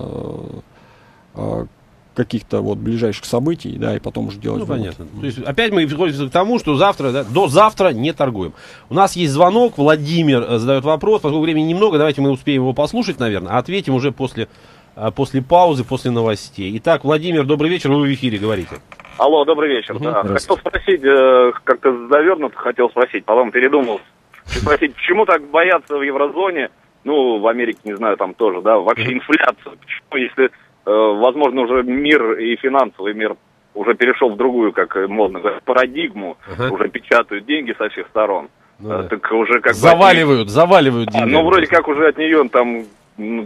каких-то вот ближайших событий, да, и потом уже делать. Ну, понятно. То есть опять мы приходим к тому, что завтра, да, до завтра не торгуем. У нас есть звонок, Владимир задает вопрос, поскольку времени немного, давайте мы успеем его послушать, наверное, а ответим уже после паузы, после новостей. Итак, Владимир, добрый вечер, вы в эфире, говорите. Алло, добрый вечер. Да. Хотел спросить, как-то завернуто хотел спросить, потом передумал. Спросить, почему так боятся в еврозоне, ну, в Америке, не знаю, там тоже, да, вообще инфляцию. Почему, если, возможно, уже мир и финансовый мир уже перешел в другую, как модно говорить, парадигму, уже печатают деньги со всех сторон. Так уже как заваливают деньги. Ну, вроде как уже от нее там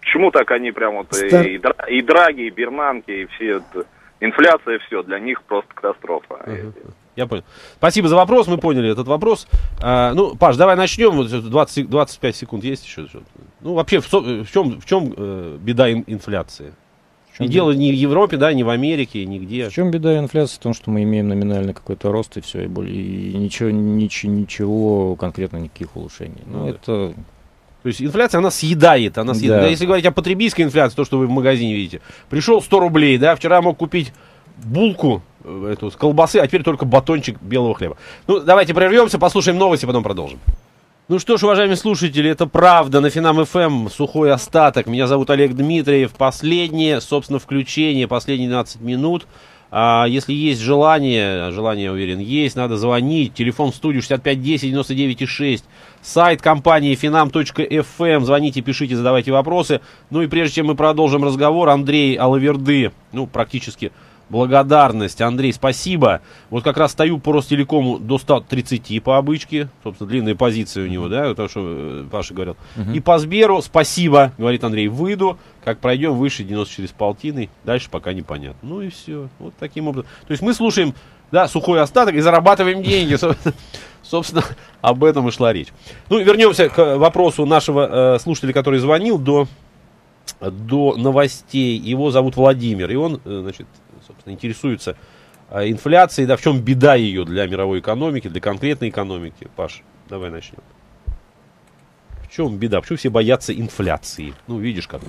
почему так они прям вот и Драги, и Бернанке, и все это, инфляция, все, для них просто катастрофа. Я понял. Спасибо за вопрос, мы поняли этот вопрос. Ну, Паш, давай начнем. Вот 25 секунд есть еще. Ну, вообще, в чем беда инфляции? И дело не в Европе, да, не в Америке, нигде. В чем беда инфляции? В том, что мы имеем номинальный какой-то рост, и все, и ничего конкретно, никаких улучшений. Ну, это... То есть инфляция, она съедает. Да. Если говорить о потребительской инфляции, то, что вы в магазине видите. Пришел 100 рублей, да, вчера мог купить булку эту, с колбасы, а теперь только батончик белого хлеба. Ну, давайте прервемся, послушаем новости, потом продолжим. Ну что ж, уважаемые слушатели, это правда. На Финам ФМ сухой остаток. Меня зовут Олег Дмитриев. Последнее, собственно, включение, последние 12 минут. Если есть желание, я уверен, есть, надо звонить. Телефон в студию 6510-99-6. Сайт компании finam.fm. Звоните, пишите, задавайте вопросы. Ну и прежде чем мы продолжим разговор, Андрей Алаверды, ну, практически благодарность. Андрей, спасибо. Вот как раз стою по Ростелекому до 130 по обычке. Собственно, длинные позиции у него, да, то, что Паша говорил. И по Сберу спасибо, говорит Андрей, выйду. Как пройдем выше 94,5. Дальше пока непонятно. Ну и все. Вот таким образом. То есть мы слушаем, да, сухой остаток и зарабатываем деньги. Собственно, об этом и шла речь. Ну, вернемся к вопросу нашего слушателя, который звонил до новостей. Его зовут Владимир. И он, значит, собственно, интересуется инфляцией, да, в чем беда ее для мировой экономики, для конкретной экономики. Паш, давай начнем. В чем беда? Почему все боятся инфляции? Ну, видишь как.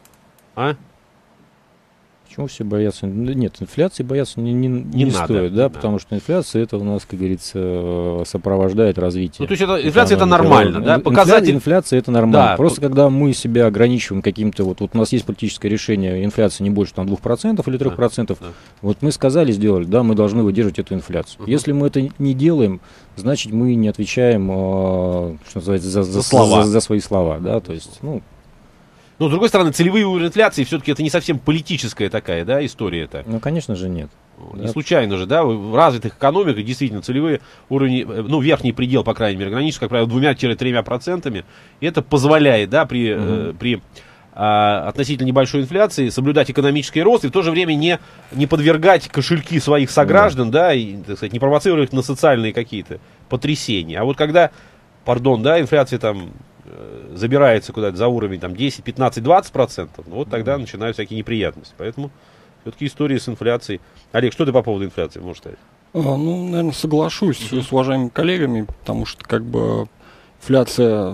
Почему все боятся? Нет, инфляции бояться не стоит, да, потому что инфляция, это у нас, как говорится, сопровождает развитие. Ну, то есть инфляция это нормально, да? Показатель... Инфляция это нормально. Да. Просто когда мы себя ограничиваем каким-то, вот у нас есть политическое решение, инфляция не больше там 2% или 3%, вот мы сказали, сделали, да, мы должны выдерживать эту инфляцию. Если мы это не делаем, значит мы не отвечаем, что называется, за свои слова, да, то есть, ну... Но, с другой стороны, целевые уровни инфляции все-таки это не совсем политическая такая, да, история это. Ну, конечно же, нет. Не случайно же, да, в развитых экономиках действительно целевые уровни, ну, верхний предел, по крайней мере, граничит, как правило, 2-3%. И это позволяет, да, при относительно небольшой инфляции соблюдать экономический рост и в то же время не подвергать кошельки своих сограждан, да, и, так сказать, не провоцировать их на социальные какие-то потрясения. А вот когда, да, инфляция там забирается куда-то за уровень там 10, 15, 20%, ну, вот тогда начинаются всякие неприятности. Поэтому все-таки история с инфляцией. Олег, что ты по поводу инфляции можешь сказать? Ну, наверное, соглашусь с уважаемыми коллегами, потому что как бы инфляция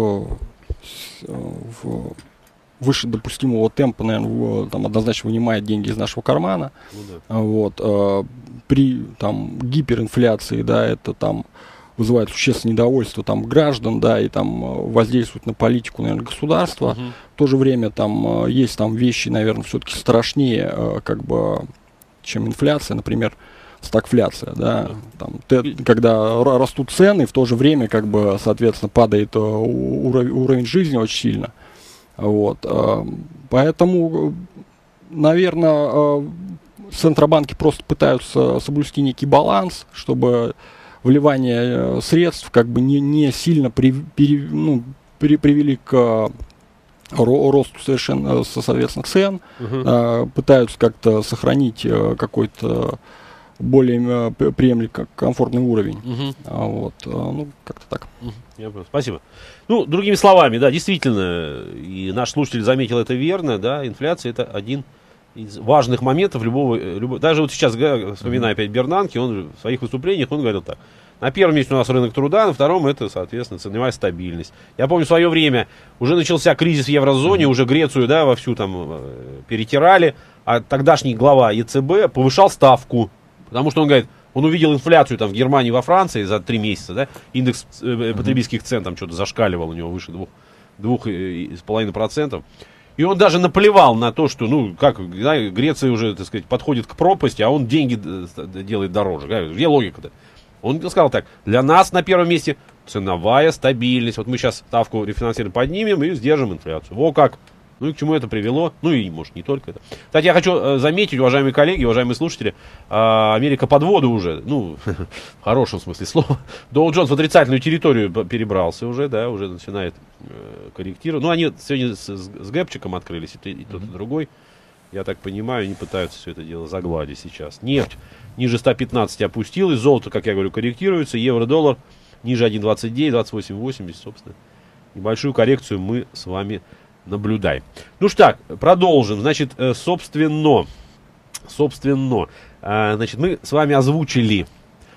выше допустимого темпа, наверное, там однозначно вынимает деньги из нашего кармана. Ну, да. Вот, при там гиперинфляции, да, это там вызывает существенное недовольство там граждан, да, и там воздействует на политику, наверное, государства. В то же время там есть там вещи, наверное, все-таки страшнее, как бы, чем инфляция, например, стагфляция, да, там, когда растут цены, в то же время, как бы, соответственно, падает уровень жизни очень сильно. Вот, поэтому, наверное, центробанки просто пытаются соблюсти некий баланс, чтобы вливание средств как бы не сильно привели к росту соответственно, цен, пытаются как-то сохранить какой-то более приемлемый, комфортный уровень. Вот, ну, как-то так. Спасибо. Ну, другими словами, да, действительно, и наш слушатель заметил это верно, да, инфляция это один из важных моментов любого, даже вот сейчас, вспоминая опять Бернанке, он в своих выступлениях, он говорил так: на первом месте у нас рынок труда, на втором это, соответственно, ценовая стабильность. Я помню, в свое время уже начался кризис в еврозоне, уже Грецию, да, вовсю там перетирали, а тогдашний глава ЕЦБ повышал ставку, потому что он говорит, он увидел инфляцию там в Германии, во Франции за 3 месяца, да, индекс потребительских цен там что-то зашкаливал у него выше 2,5%. И он даже наплевал на то, что, ну, как, да, Греция уже, так сказать, подходит к пропасти, а он деньги делает дороже. Где логика-то? Он сказал так: для нас на первом месте ценовая стабильность. Вот мы сейчас ставку рефинансирования поднимем и сдержим инфляцию. Во как! Ну и к чему это привело? Ну и, может, не только это. Кстати, я хочу заметить, уважаемые коллеги, уважаемые слушатели, Америка под воду уже, ну, в хорошем смысле слова. Доу Джонс в отрицательную территорию перебрался уже, да, уже начинает корректировать. Ну, они сегодня с гэпчиком открылись, и тот, и другой. Я так понимаю, они пытаются все это дело загладить сейчас. Нефть ниже 115 опустилась, золото, как я говорю, корректируется, евро-доллар ниже 1,29, 28,80, собственно. Небольшую коррекцию мы с вами наблюдаем. Ну что так, продолжим. Значит, собственно, значит, мы с вами озвучили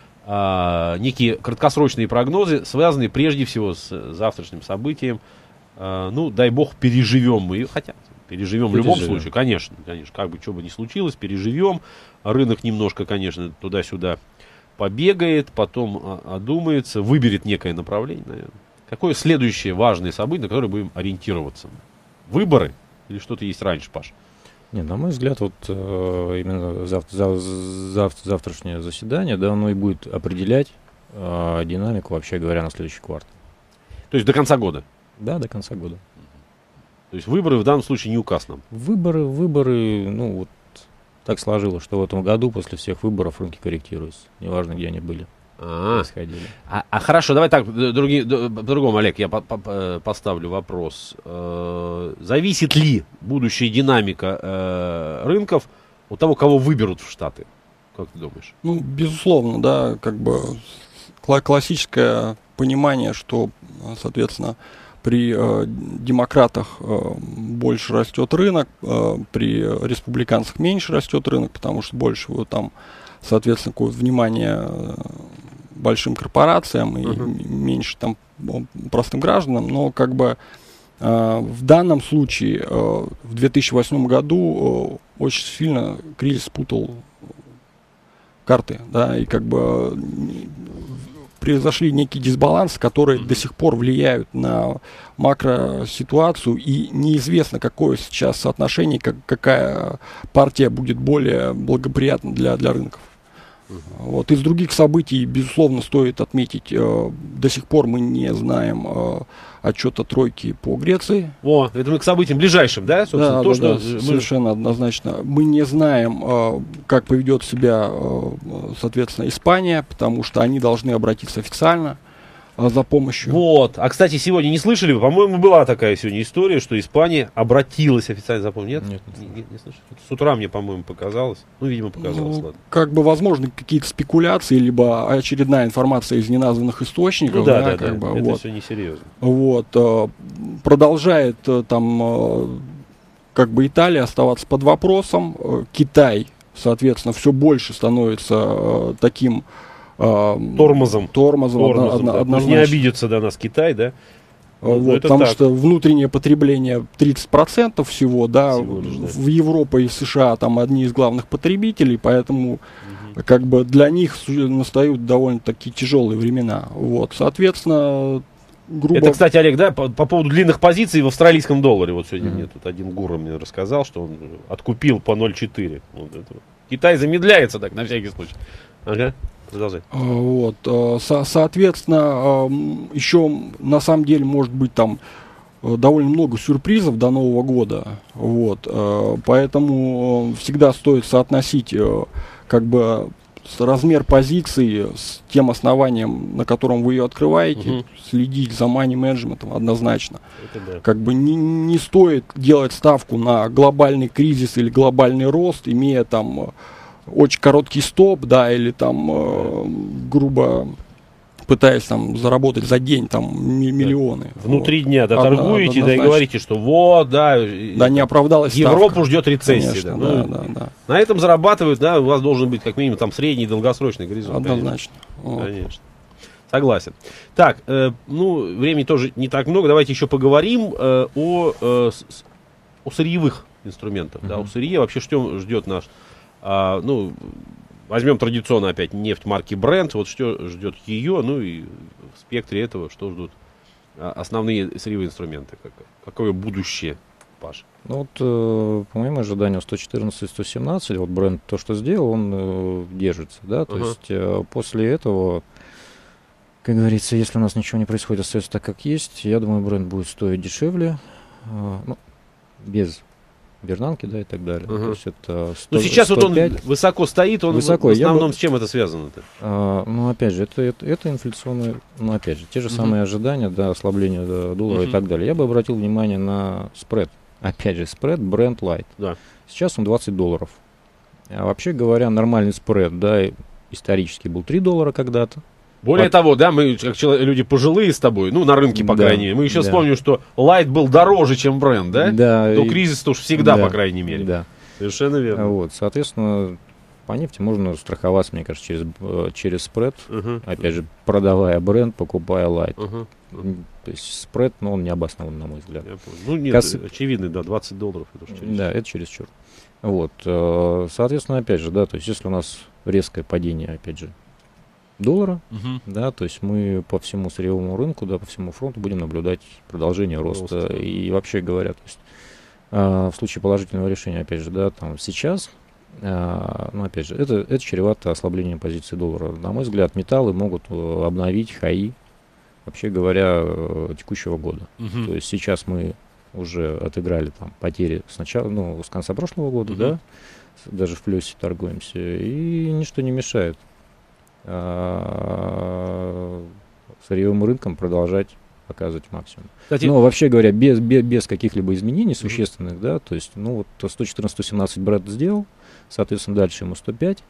некие краткосрочные прогнозы, связанные прежде всего с завтрашним событием. Ну, дай бог, переживем мы, хотя переживем в любом случае, конечно, как бы что бы ни случилось, переживем. Рынок немножко, конечно, туда-сюда побегает, потом одумается, выберет некое направление, наверное. Какое следующее важное событие, на которое будем ориентироваться? Выборы или что-то есть раньше, Паш? Не, на мой взгляд, вот именно завтрашнее заседание, да, оно и будет определять динамику, вообще говоря, на следующий квартал. То есть до конца года? Да, до конца года. То есть выборы в данном случае не указ нам? Выборы, ну вот так сложилось, что в этом году после всех выборов рынки корректируются, неважно, где они были. Происходили. Хорошо, давай так, по-другому, Олег, я поставлю вопрос. Зависит ли будущая динамика рынков от того, кого выберут в Штаты? Как ты думаешь? Ну, безусловно, да, как бы классическое понимание, что, соответственно, при демократах больше растет рынок, при республиканцах меньше растет рынок, потому что больше вот там, соответственно, какое-то внимание большим корпорациям и меньше там простым гражданам, но как бы в данном случае в 2008 году очень сильно кризис спутал карты, да, и как бы произошли некие дисбалансы, которые до сих пор влияют на макроситуацию, и неизвестно, какое сейчас соотношение, какая партия будет более благоприятна для рынков. Вот. Из других событий, безусловно, стоит отметить, до сих пор мы не знаем отчета тройки по Греции. Это мы к событиям ближайшим, да? Собственно, да, что мы... совершенно однозначно. Мы не знаем, как поведет себя, соответственно, Испания, потому что они должны обратиться официально за помощью. Кстати, сегодня не слышали, по-моему, была такая сегодня история, что Испания обратилась официально за помощью. Нет, не слышали. С утра мне, по-моему, показалось. Ну, видимо, показалось. Ладно. Как бы, возможно, какие-то спекуляции, либо очередная информация из неназванных источников. Да. Как бы, это все несерьезно. Продолжает там, как бы, Италия оставаться под вопросом. Китай, соответственно, все больше становится таким тормозом однозначно. Не обидится до нас Китай, да? Потому что внутреннее потребление 30% всего, да, в Европе и США там одни из главных потребителей, поэтому как бы для них настают довольно-таки тяжелые времена. Соответственно, грубо... Это, кстати, Олег, да, по поводу длинных позиций в австралийском долларе. Вот сегодня мне тут один гуру мне рассказал, что он откупил по 0,4. Китай замедляется так, на всякий случай. Ага. Продолжай. Соответственно, еще на самом деле может быть там довольно много сюрпризов до Нового года. Поэтому всегда стоит соотносить как бы размер позиции с тем основанием, на котором вы ее открываете, следить за money менеджментом однозначно. Как бы не стоит делать ставку на глобальный кризис или глобальный рост, имея там очень короткий стоп, да, или там, грубо пытаясь там заработать за день там миллионы. Внутри дня, да, торгуете, да, и говорите, что да, не оправдалась Европу ставка. Ждет рецессия. Конечно, да. На этом зарабатывают, да, у вас должен быть как минимум там средний и долгосрочный горизонт. Однозначно. Конечно. Согласен. Так, времени тоже не так много, давайте еще поговорим о сырьевых инструментах. Да, о сырье вообще что ждет наш... возьмем традиционно опять нефть марки Brent, вот что ждет ее, ну и в спектре этого, что ждут основные сырьевые инструменты, какое будущее, Паша? По моему ожиданию 114-117, вот Brent то, что сделал, он держится, да, то есть после этого, как говорится, если у нас ничего не происходит, остается так, как есть, я думаю, Brent будет стоить дешевле, без бернанки, да, и так далее. То есть это 100, ну, сейчас 105. вот он высоко стоит, он высоко. в основном с чем это связано-то? Ну, опять же, это инфляционные, ну, опять же, те же самые ожидания, да, ослабления доллара и так далее. Я бы обратил внимание на спред. Опять же, спред Brent Light. Да. Сейчас он $20. А вообще говоря, нормальный спред, да, исторически был $3 когда-то. Более того, да, мы, как люди пожилые с тобой, ну, на рынке, по крайней мере, мы еще вспомним, что Light был дороже, чем Brent, да? Да. До кризиса уж всегда, по крайней мере. Да. Совершенно верно. Вот, соответственно, по нефти можно страховаться, мне кажется, через спред. Опять же, продавая Brent, покупая Light. То есть спред, но он не обоснован, на мой взгляд. Ну, нет, очевидно, да, $20 это уж чересчур. Да, это чересчур. Вот, соответственно, опять же, да, то есть если у нас резкое падение, опять же, доллара, да, то есть мы по всему сырьевому рынку, да, по всему фронту будем наблюдать продолжение роста. И вообще говоря, то есть в случае положительного решения, опять же, да, там сейчас, ну, опять же, это чревато ослаблением позиции доллара. На мой взгляд, металлы могут обновить хаи, вообще говоря, текущего года. То есть сейчас мы уже отыграли там потери сначала, ну, с конца прошлого года, да, даже в плюсе торгуемся, и ничто не мешает сырьевым рынкам продолжать показывать максимум. Кстати, но вообще говоря, без каких-либо изменений существенных, да, то есть, ну, вот 114-117 Brent сделал, соответственно, дальше ему 105,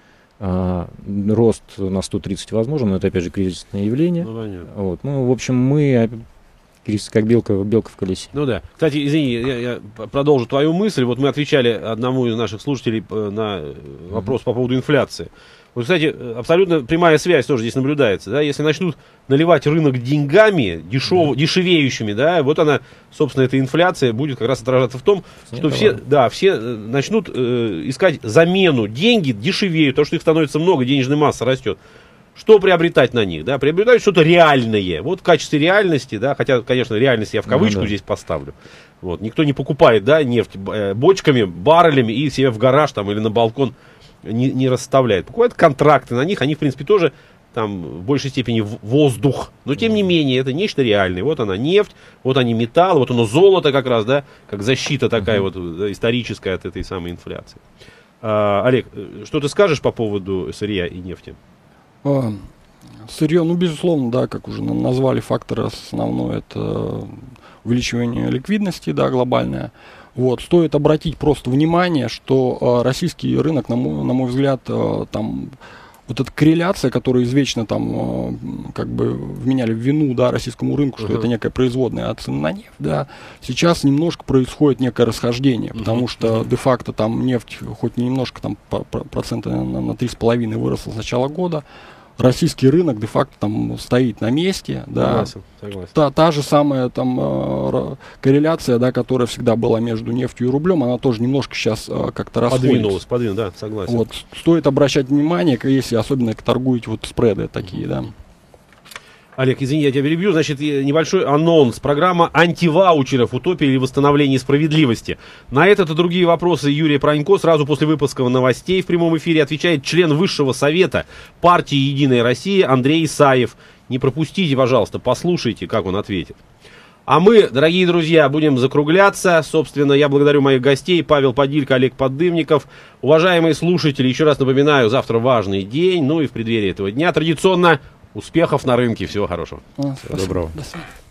рост на 130 возможен, но это, опять же, кризисное явление. Вот, ну, в общем, мы как белка в колесе. Ну да. Кстати, извини, я продолжу твою мысль. Вот мы отвечали одному из наших слушателей на вопрос по поводу инфляции. Вот, кстати, абсолютно прямая связь тоже здесь наблюдается. Да? Если начнут наливать рынок деньгами, дешевеющими, да, вот она, собственно, эта инфляция будет как раз отражаться в том, что все начнут искать замену. Деньги дешевеют, потому что их становится много, денежная масса растет. Что приобретать на них? Да? Приобретать что-то реальное. Вот в качестве реальности, да, хотя, конечно, реальность я в кавычку здесь поставлю. Вот. Никто не покупает, да, нефть бочками, баррелями и себе в гараж там, или на балкон не расставляет. Покупают контракты на них, они, в принципе, тоже там в большей степени воздух. Но, тем не менее, это нечто реальное. Вот она нефть, вот они металл, вот оно золото как раз, да, как защита такая вот историческая от этой самой инфляции. Олег, что ты скажешь по поводу сырья и нефти? Сырье, ну, безусловно, да, как уже назвали, фактор основной, это увеличивание ликвидности, да, глобальное. Вот, стоит обратить просто внимание, что российский рынок, на мой взгляд, там вот эта корреляция, которая извечно там как бы вменяли в вину, да, российскому рынку, что это некая производная от цены на нефть, да, сейчас немножко происходит некое расхождение, потому что де-факто там нефть хоть немножко там процента на 3,5 выросла с начала года, российский рынок де-факто там стоит на месте, да. Согласен. Та же самая там корреляция, да, которая всегда была между нефтью и рублем, она тоже немножко сейчас как-то расходится. Подвинулась, да, согласен. Вот, стоит обращать внимание, если особенно торгуете вот спреды такие, да. Олег, извини, я тебя перебью. Значит, небольшой анонс. Программа антиваучеров, утопия или восстановление справедливости. На этот и другие вопросы Юрия Пронько сразу после выпуска новостей в прямом эфире отвечает член Высшего Совета партии «Единая Россия» Андрей Исаев. Не пропустите, пожалуйста, послушайте, как он ответит. А мы, дорогие друзья, будем закругляться. Собственно, я благодарю моих гостей: Павел Подилько, Олег Поддымников. Уважаемые слушатели, еще раз напоминаю, завтра важный день. Ну и в преддверии этого дня традиционно успехов на рынке. Всего хорошего. Всего доброго. До свидания.